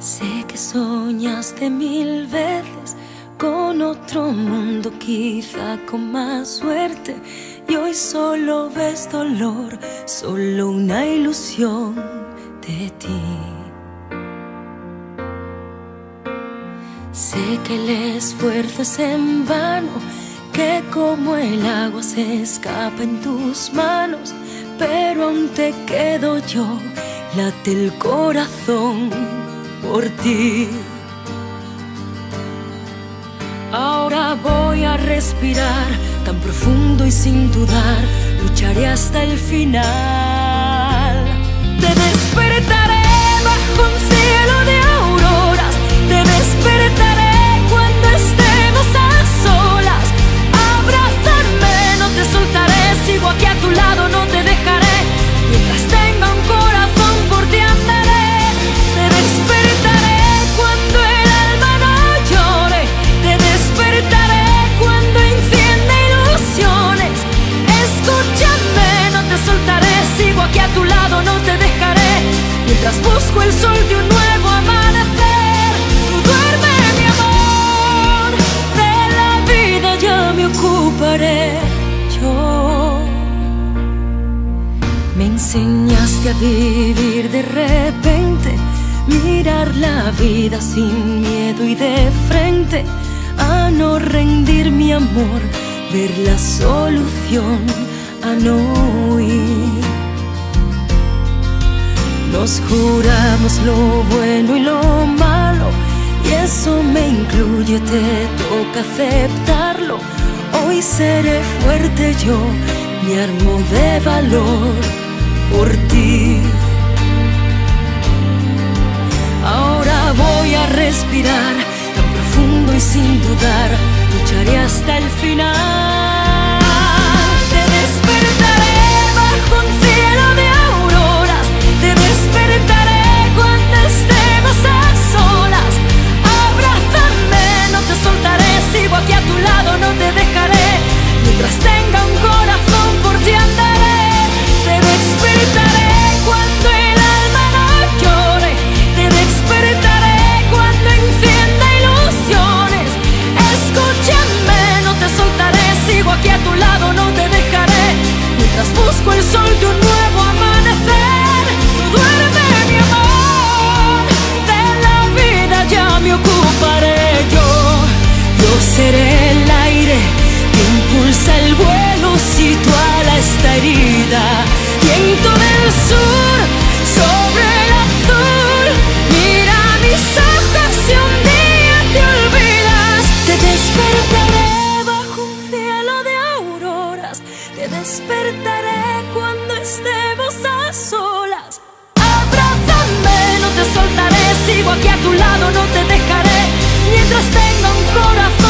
Sé que soñaste 1000 veces con otro mundo, quizá con más suerte, y hoy solo ves dolor, solo una ilusión de ti. Sé que el esfuerzo es en vano, que como el agua se escapa en tus manos, pero aún te quedo yo, late el corazón por ti. Ahora voy a respirar tan profundo y sin dudar, lucharé hasta el final. Te despertaré bajo un cielo de auroras, te despertaré cuando estemos a solas. Abrázame, no te soltaré, sigo aquí a tu lado, no te dejaré. Mientras tenga un corazón, por ti andaré. Te despertaré cuando el alma no llore, te despertaré cuando encienda ilusiones. Escúchame, no te soltaré, sigo aquí a tu lado, no te dejaré. Mientras busco el sol de un nuevo amanecer, tú duerme, mi amor, de la vida ya me ocuparé yo. Me enseñaste a vivir de repente, mirar la vida sin miedo y de frente, a no rendir mi amor, ver la solución, a no huir. Nos juramos lo bueno y lo malo, y eso me incluye, te toca aceptarlo. Hoy seré fuerte yo, me armo de valor por ti. Ahora voy a respirar tan profundo y sin dudar, lucharé hasta el final. Te despertaré bajo un cielo de auroras, te despertaré cuando estemos a solas. Abrázame, no te soltaré, sigo aquí a tu lado, no te dejaré. Mientras tenga un corazón, por ti andaré. Te despertaré cuando el alma no llore, te despertaré cuando encienda ilusiones. Escúchame, no te soltaré, sigo aquí a tu lado, no te dejaré. Mientras busco el sol de un nuevo amanecer, tú duerme, mi amor, de la vida ya me ocuparé yo. Yo seré el aire que impulsa el vuelo si tu ala está herida. Viento del sur sobre el azul, mira mis ojos si un día te olvidas. Te despertaré bajo un cielo de auroras, te despertaré cuando estemos a solas. Abrázame, no te soltaré, sigo aquí a tu lado, no te dejaré. Mientras tenga un corazón,